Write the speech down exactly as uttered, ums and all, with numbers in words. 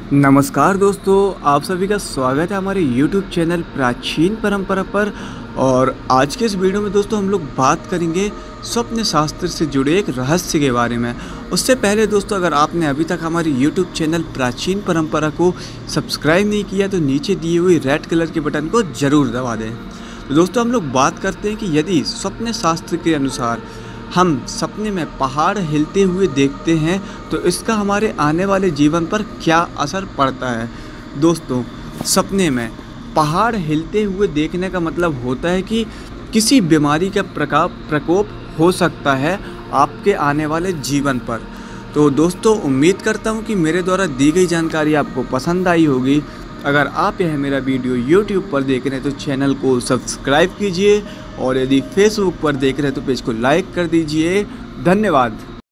नमस्कार दोस्तों, आप सभी का स्वागत है हमारे यूट्यूब चैनल प्राचीन परंपरा पर। और आज के इस वीडियो में दोस्तों हम लोग बात करेंगे स्वप्न शास्त्र से जुड़े एक रहस्य के बारे में। उससे पहले दोस्तों, अगर आपने अभी तक हमारे यूट्यूब चैनल प्राचीन परंपरा को सब्सक्राइब नहीं किया तो नीचे दिए हुए रेड कलर के बटन को ज़रूर दबा दें। तो दोस्तों हम लोग बात करते हैं कि यदि स्वप्न शास्त्र के अनुसार हम सपने में पहाड़ हिलते हुए देखते हैं तो इसका हमारे आने वाले जीवन पर क्या असर पड़ता है। दोस्तों, सपने में पहाड़ हिलते हुए देखने का मतलब होता है कि किसी बीमारी का प्रकाप प्रकोप हो सकता है आपके आने वाले जीवन पर। तो दोस्तों, उम्मीद करता हूँ कि मेरे द्वारा दी गई जानकारी आपको पसंद आई होगी। अगर आप यह मेरा वीडियो यूट्यूब पर देख रहे हैं तो चैनल को सब्सक्राइब कीजिए, और यदि फेसबुक पर देख रहे हैं तो पेज को लाइक कर दीजिए। धन्यवाद।